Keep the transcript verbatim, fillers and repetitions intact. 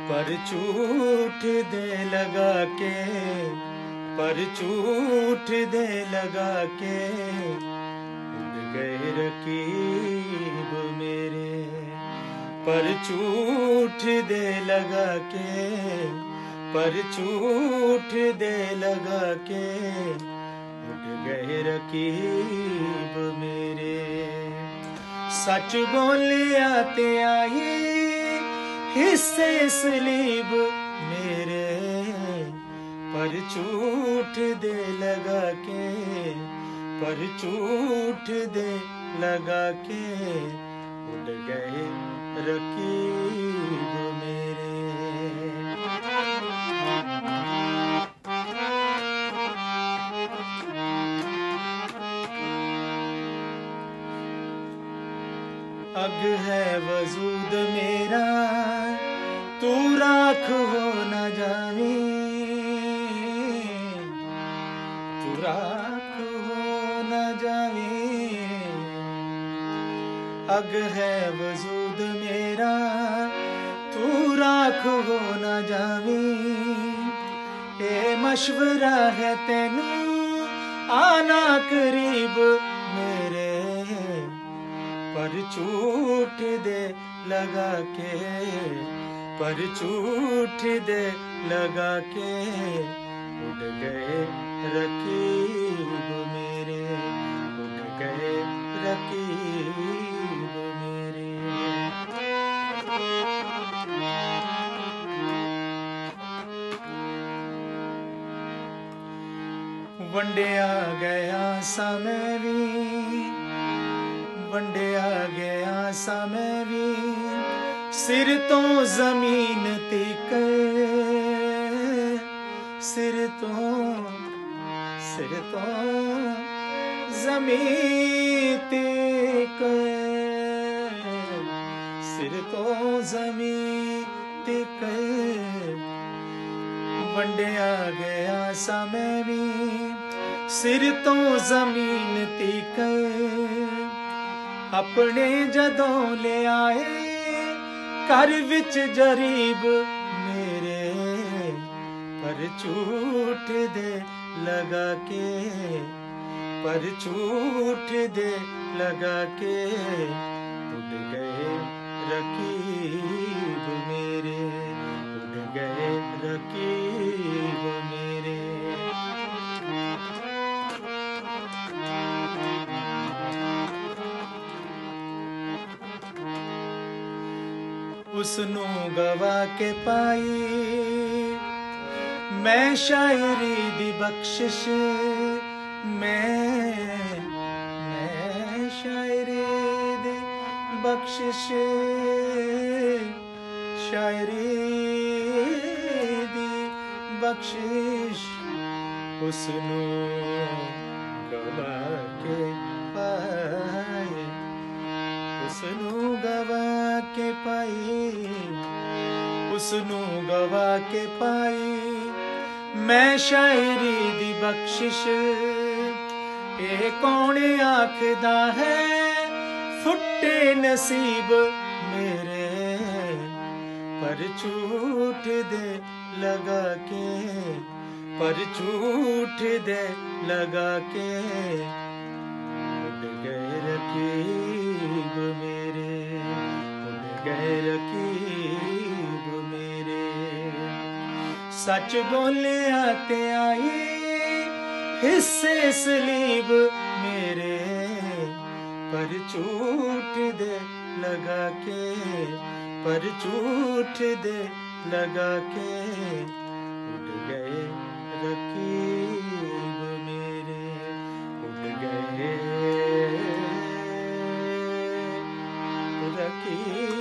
पर झूठ दे लगा के, पर झूठ दे लगा के उड़ गए रकीब मेरे। पर झूठ दे लगा के, पर झूठ दे लगा के उड़ गए रकीब मेरे। सच बोलिया ते आई हिस्से सलीब मेरे। पर झूठ दे लगा के, पर झूठ दे लगा के उड़ गए रकीब मेरे। अग है वजूद मेरा तू राख हो न जावे, तू राख हो न जावे। अग है वजूद मेरा तू राख हो न जावे। ए मशवरा है तेनू आना करीब मेरे। पर झूठ दे लगा के, पर झूठ दे लगा के उड़ गए रकीब मेरे, उड़ गए रकीब मेरे। वंडिया गया समय भी, वंडिया गया समय भी सिर तो जमीन तिक, सिर तो सिर तो जमीन तिक, सिर तो जमीन तिक। वंडिया गया समय भी सिर तो जमीन तिक। अपने जदों ले आए घर विच जरीब मेरे। पर झूठ दे लगा के, पर झूठ दे लगा के उड़ गए रकीब मेरे, उड़ गए रकीब मेरे। उसनू गवा के पाई मैं शायरी दी बख्शिश, मैं मैं शायरी दी बख्शिश, शायरी दी बख्शिश। उसनू गवा के पाए, उसनू गवा के पाई, उसनू गवा के पाई मैं शायरी दी बख्शिश। ए कौन आखदा है फुट्टे नसीब मेरे। पर झूठ दे लगा के, पर झूठ दे लगा के उड़ गए रकीब मेरे, उड़ गए रकीब मेरे। सच बोलिया ते आई हिस्से सलीब मेरे। पर झूठ दे लगा के, पर झूठ दे लगा के उड़ गए रकीब मेरे, उड़ गए रकीब।